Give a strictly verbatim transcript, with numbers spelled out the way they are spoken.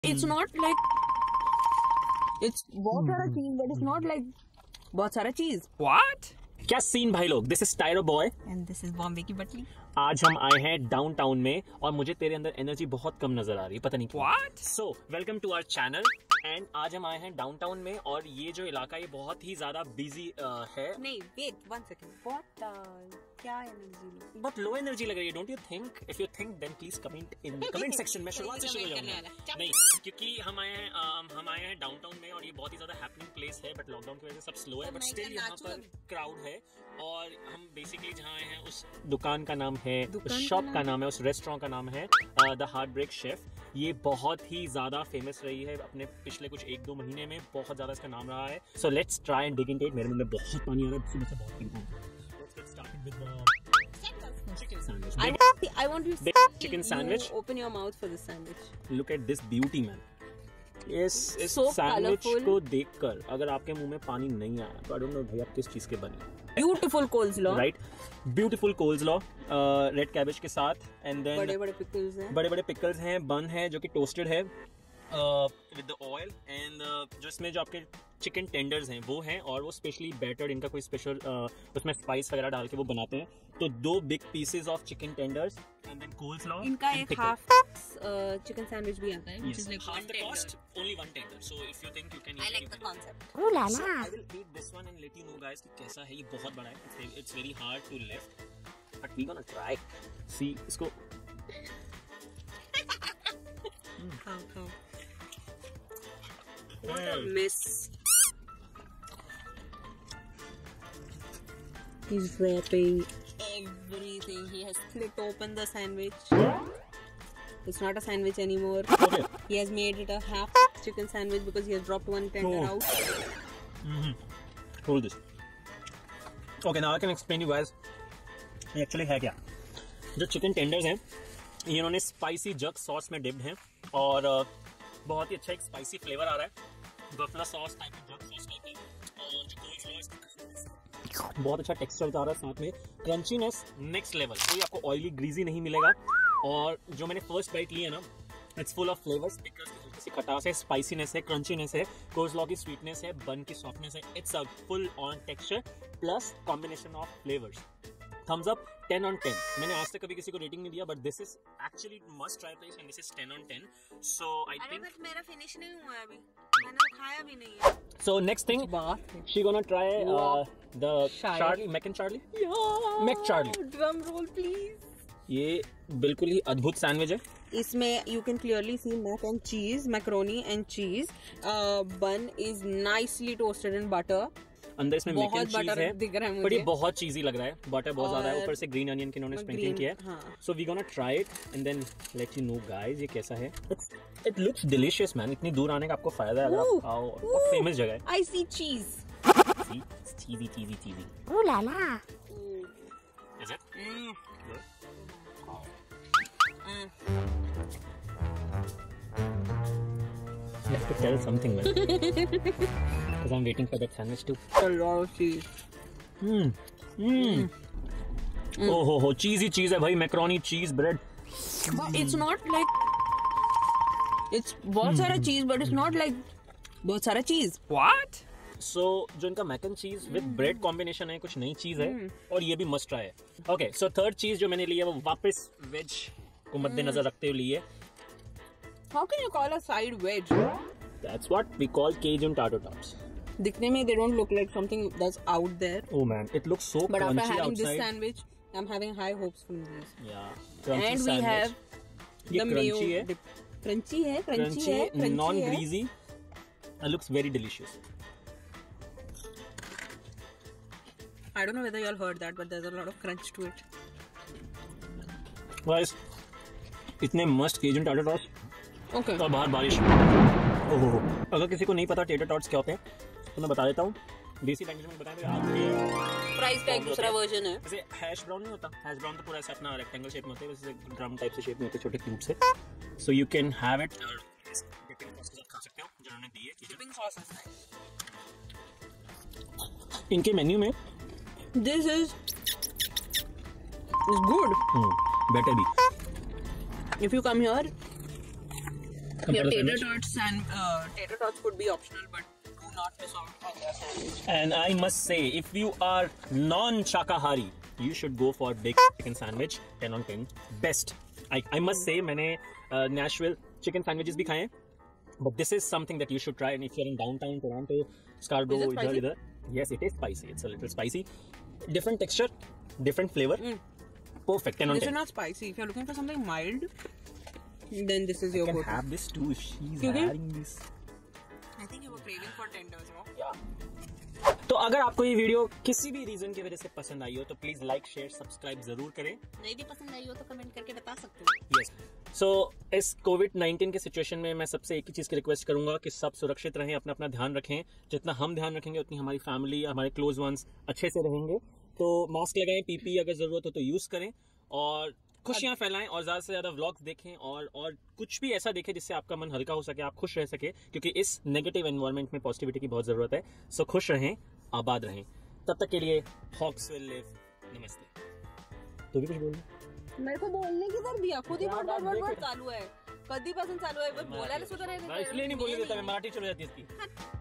It's not like it's बहुत सारा चीज, but it's not like बहुत सारा चीज. What? क्या सीन भाई लोग. This is Tyro Boy And this is Bombay की बटली. आज हम आए हैं डाउनटाउन में और मुझे तेरे अंदर एनर्जी बहुत कम नजर आ रही है, पता नहीं क्यों. What? So welcome to our channel and आज हम आए हैं डाउनटाउन में और ये जो इलाका ये बहुत ही ज्यादा बिजी है. नहीं वेट वन सेकंड. बहुत क्या एनर्जी बहुत लो एनर्जी लग रही है. Don't you think? If you think then please comment in comment section में. शुरुआत से शुरू हो जाऊंगा. नहीं क्योंकि हम आए हैं हम आए हैं डाउनटाउन में और ये बहुत ही ज्यादा हैपनिंग प्लेस है, बट लॉकडाउन की वजह से सब स्लो है, बट स्टिल यहाँ पर क्राउड है. और हम बेसिकली जहाँ आए हैं उस दुकान का नाम है, उस शॉप का नाम है, उस रेस्टोरेंट का नाम है द हार्ट ब्रेक शेफ. ये बहुत ही ज्यादा फेमस रही है अपने पिछले कुछ एक दो महीने में, बहुत ज्यादा इसका नाम रहा है. So let's try and dig into it. मेरे मुंह में बहुत पानी आ रहा है, सुबह से बहुत पीता हूं. Let's get started with the chicken sandwich. I want, I want to see chicken sandwich. You open your mouth for this sandwich. Look at this beauty, man. इस इस So सैंडविच colorful. को देखकर अगर आपके मुंह में पानी नहीं आया तो आई डोंट नो भाई आप किस चीज के बने. Beautiful coleslaw. Right, beautiful coleslaw red cabbage के साथ एंड देन बड़े बड़े पिकल्स हैं. बड़े बड़े पिकल्स हैं, बन है जो कि टोस्टेड है विद द ऑयल एंड जो इसमें जो आपके चिकन टेंडर्स हैं वो हैं और वो स्पेशली बैटर्ड, इनका कोई स्पेशल uh, उसमें स्पाइस वगैरह डाल के वो बनाते हैं. तो दो big pieces of chicken tenders and then coleslaw. इनका एक हाफ चिकन सैंडविच भी आता है, which is like half one the tender. cost, only one tender. So if you think you can eat I it, like you the can. concept. Oh la la. So I will eat this one and let you know guys कि कैसा है. ये बहुत बड़ा है. It's, it's very hard to lift, but we gonna try. See इसको. How how? What a miss. He's wrapping everything. He has split open the sandwich. It's not a sandwich anymore. Okay. He has made it a half chicken sandwich because he has dropped one tender Oh. out. Mm-hmm. Hold this. Okay, now I can explain you guys. ये actually है क्या? जो chicken tenders हैं ये इन्होंने spicy jug sauce में dipped हैं और uh, बहुत ही अच्छा एक स्पाइसी फ्लेवर आ रहा है. बफला सॉस टाइप की जग सॉस टाइप की और जो कोल्सलॉ बहुत अच्छा टेक्सचर आ रहा है. साथ में क्रंचीनेस नेक्स्ट लेवल, कोई आपको ऑयली ग्रीजी नहीं मिलेगा. और जो मैंने फर्स्ट बाइट ली है ना, it's full of flavours. Pickles की हल्की सी खटास है, स्पाइसीनेस है, क्रंचीनेस है, कोल्सलॉ की स्वीटनेस है, बन की सॉफ्टनेस है. It's a full on texture plus combination of flavours. Thumbs up ten on ten. मैंने आज तक कभी किसी को रेटिंग नहीं दिया, but this is actually must try place and this is ten on ten. So I think but मेरा finish नहीं हुआ है अभी. मैंने तो खाया भी नहीं है. So next thing she gonna try the Charlie Mac and Charlie Mac Charlie. Drum roll please. ये बिल्कुल ही अद्भुत सैंडविच है. इसमें you can clearly see mac and cheese, macaroni and cheese. Bun is nicely toasted in butter. अंदर इसमें Mac and चीज है, दिख रहा है बट ये मुझे. बहुत चीजी लग रहा है. बटर बहुत ज्यादा है, ऊपर से ग्रीन अनियन की इन्होंने स्प्रिंकलिंग किया है. So we gonna try it and then let you know guys ये कैसा है. It looks delicious man. इतनी दूर आने का आपको फायदा है अगर आप आओ. फेमस जगह है. I see cheese. See cheesy cheesy cheesy. Oh la la. Is it? You have to tell something, man. Because I'm waiting for that sandwich too. A lot of cheese. Hmm. Hmm. Oh ho ho, cheesy cheese है भाई. Macaroni, cheese, bread. But it's not like it's बहुत सारा cheese, but it's not like बहुत सारा cheese. What? So जो इनका mac and cheese with bread combination है, कुछ नई चीज है और ये भी मस्ट ट्राई है. ओके, सो थर्ड चीज जो मैंने ली है वो वापस वेज को मद्देनजर रखते हुए ली है. How can you call a side wedge? That's what we call Cajun tater tots. दिखने में they don't look like something that's out there. Oh man, it looks so But crunchy after having outside. this sandwich, I'm having high hopes from this. Yeah, crunchy And we sandwich. have ये the mayo. crunchy है, dip. Crunchy है, crunchy है, crunchy, crunchy non है. greasy. It looks very delicious. I don't know whether you all heard that, but there's a lot of crunch to it. Guys, इतने मस्त Cajun tater tots Okay. और बाहर बारिश. ओह, अगर किसी को नहीं पता टेटर टॉट्स क्या होते हैं तो मैं बता देता हूँ. देसी लैंग्वेज में बताएं तो आपके Fries का एक दूसरा वर्जन है. जैसे हैश ब्राउन नहीं होता, हैश ब्राउन तो पूरा ऐसा अपना रेक्टेंगल शेप में होता है, वैसे ड्रम टाइप से शेप में होते हैं, छोटे क्यूब से. So you can have it dipping sauce के साथ खा सकते हो जो उन्होंने दी है. Dipping sauce is nice. इनके मेन्यू में This is is good. Better भी. If you come here, Your tater tots and uh, tater tots could be optional, but do not miss out on their sandwich. And I must say, if you are non-shakahari, you should go for big chicken sandwich. ten on ten, best. I I must say, मैंने uh, Nashville chicken sandwiches भी खाए हैं, but this is something that you should try. And if you're in downtown Toronto, Scarborough, Is it इधर spicy? इधर, yes, it is spicy. It's a little spicy, different texture, different flavor. Mm. Perfect. ten on This is ten. not spicy. If you're looking for something mild, then this is your You can go-to. have this too. She's Okay. having this. I think you were craving for tenders, no? Yeah. तो अगर आपको ये video किसी भी reason की वजह से पसंद आई हो तो प्लीज लाइक शेयर सब्सक्राइब जरूर करें. नहीं भी पसंद आई हो तो कमेंट करके बता सकते हो. यस. सो इस कोविड नाइनटीन के सिचुएशन में मैं सबसे एक ही चीज़ की रिक्वेस्ट करूंगा कि सब सुरक्षित रहें, अपना अपना ध्यान रखें. जितना हम ध्यान रखेंगे उतनी हमारी फैमिली, हमारे क्लोज वंस अच्छे से रहेंगे. तो मास्क लगाएं, पीपी अगर ज़रूरत हो तो यूज़ करें और खुशियाँ फैलाएं और ज़्यादा से ज़्यादा व्लॉग्स देखें और और कुछ भी ऐसा देखें जिससे आपका मन हल्का हो सके, आप खुश रह सके, क्योंकि इस नेगेटिव एनवायरनमेंट में पॉजिटिविटी की बहुत ज़रूरत है. सो खुश रहें, आबाद रहें. तब तक के लिए हॉक्स विल लिव. नमस्ते. तो भी कुछ बोल रहे? मेरे को बोलने की कर दिया, खुद ही वर्ड वर्ड वर्ड वर्ड चालू है. कधी पासून चालू आहे, बस बोलायला सुद्धा नाही देत. इसलिए नहीं बोलने देता, मैं मराठी चल जाती है इसकी.